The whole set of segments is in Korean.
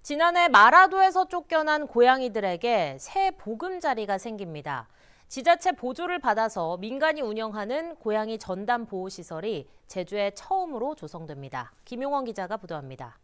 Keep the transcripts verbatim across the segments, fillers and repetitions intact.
지난해 마라도에서 쫓겨난 고양이들에게 새 보금자리가 생깁니다. 지자체 보조를 받아서 민간이 운영하는 고양이 전담 보호시설이 제주에 처음으로 조성됩니다. 김용원 기자가 보도합니다.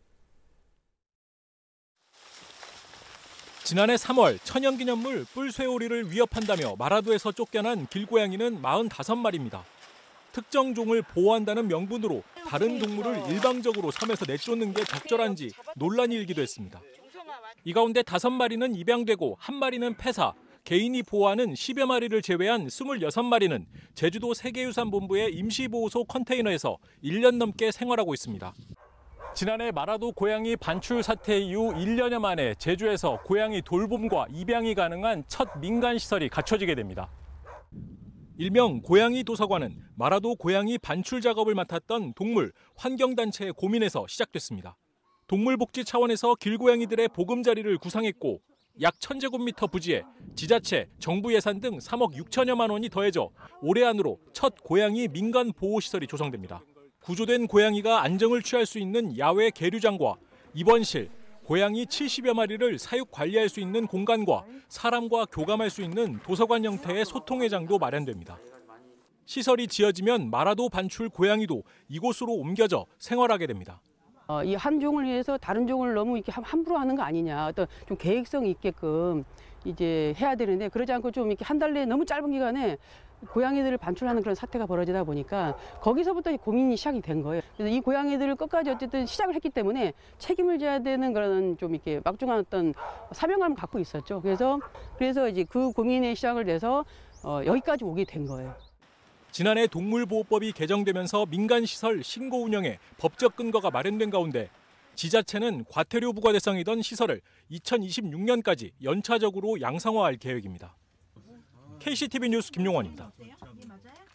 지난해 삼월 천연기념물 뿔쇠오리를 위협한다며 마라도에서 쫓겨난 길고양이는 사십오 마리입니다. 특정 종을 보호한다는 명분으로 다른 동물을 일방적으로 섬에서 내쫓는 게 적절한지 논란이 일기도 했습니다. 이 가운데 다섯 마리는 입양되고 한 마리는 폐사, 개인이 보호하는 십여 마리를 제외한 스물여섯 마리는 제주도 세계유산본부의 임시보호소 컨테이너에서 일 년 넘게 생활하고 있습니다. 지난해 마라도 고양이 반출 사태 이후 일 년여 만에 제주에서 고양이 돌봄과 입양이 가능한 첫 민간시설이 갖춰지게 됩니다. 일명 고양이 도서관은 마라도 고양이 반출 작업을 맡았던 동물 환경단체의 고민에서 시작됐습니다. 동물복지 차원에서 길고양이들의 보금자리를 구상했고 약 천 제곱미터 부지에 지자체, 정부 예산 등 삼억 육천여만 원이 더해져 올해 안으로 첫 고양이 민간 보호시설이 조성됩니다. 구조된 고양이가 안정을 취할 수 있는 야외 계류장과 입원실, 고양이 칠십여 마리를 사육 관리할 수 있는 공간과 사람과 교감할 수 있는 도서관 형태의 소통회장도 마련됩니다. 시설이 지어지면 마라도 반출 고양이도 이곳으로 옮겨져 생활하게 됩니다. 어, 이 한 종을 위해서 다른 종을 너무 이렇게 함부로 하는 거 아니냐, 어떤 좀 계획성 있게끔 이제 해야 되는데 그러지 않고 좀 이렇게 한 달 내에 너무 짧은 기간에 고양이들을 반출하는 그런 사태가 벌어지다 보니까 거기서부터 고민이 시작이 된 거예요. 그래서 이 고양이들을 끝까지 어쨌든 시작을 했기 때문에 책임을 져야 되는 그런 좀 이렇게 막중한 어떤 사명감을 갖고 있었죠. 그래서 그래서 이제 그 고민의 시작을 내서 어, 여기까지 오게 된 거예요. 지난해 동물보호법이 개정되면서 민간시설 신고 운영에 법적 근거가 마련된 가운데 지자체는 과태료 부과 대상이던 시설을 이천이십육 년까지 연차적으로 양상화할 계획입니다. 케이씨티비 뉴스 김용원입니다.